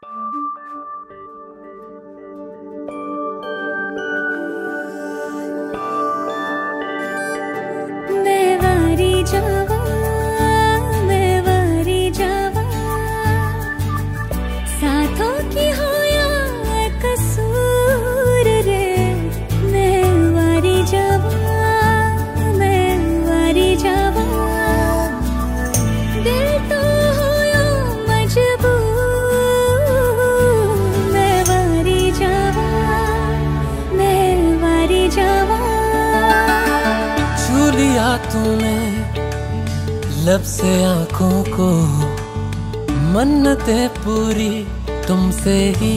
तूने लब से आंखों को, मन्नतें पूरी तुमसे ही।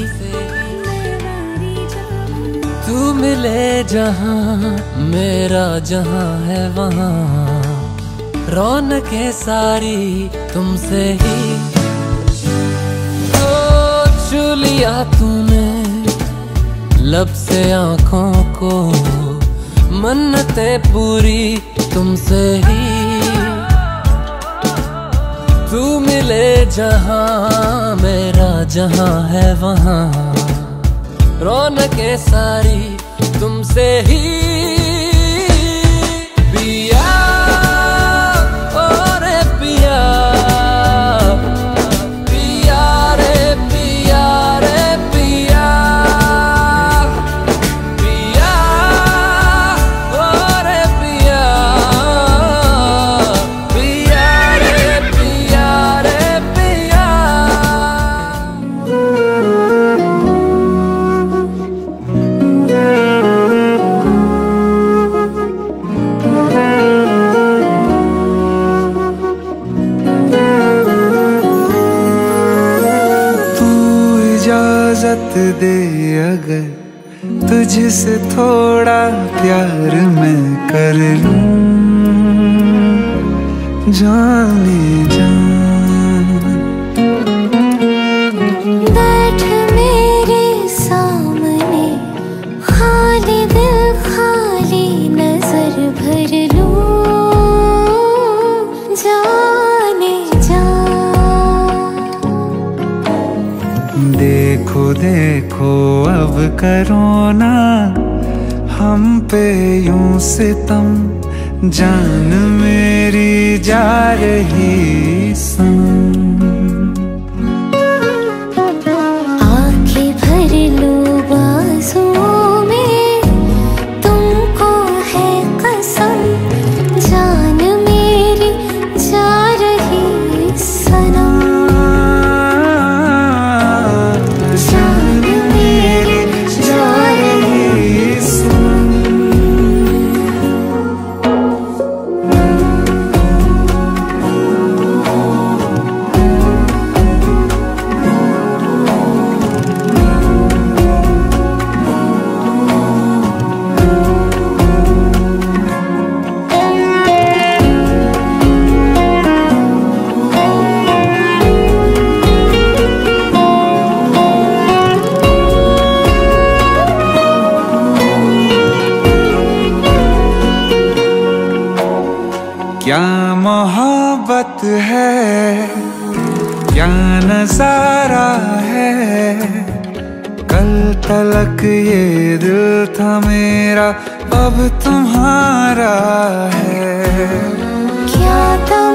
तू मिले जहां मेरा जहां है वहां, रौनकें सारी तुमसे ही। तो छू लिया तूने लब से आंखों को, मन्नतें पूरी तुमसे ही। तू मिले जहां मेरा जहां है वहां, रौनकें सारी तुमसे ही। पिया ओ रे पिया, पिया रे पिया रे पिया, पिया ओ रे पिया, पिया रे पिया रे पिया। इजाजत दे अगर तुझसे थोड़ा प्यार मैं कर लूं, जाने जान बैठ मेरे सामने, खाली दिल खाली नजर भर लूं, जाने जा। देखो देखो अब करो ना हम पे यूं सितम, जान मेरी जा रही संग। आँखें भर लो बाजुओं में, तुमको है कसम, जान मेरी जा रही सनम, जान मेरी जा रही सनम। क्या मोहब्बत है, क्या नजारा है, कल तलक ये दिल था मेरा अब तुम्हारा है। क्या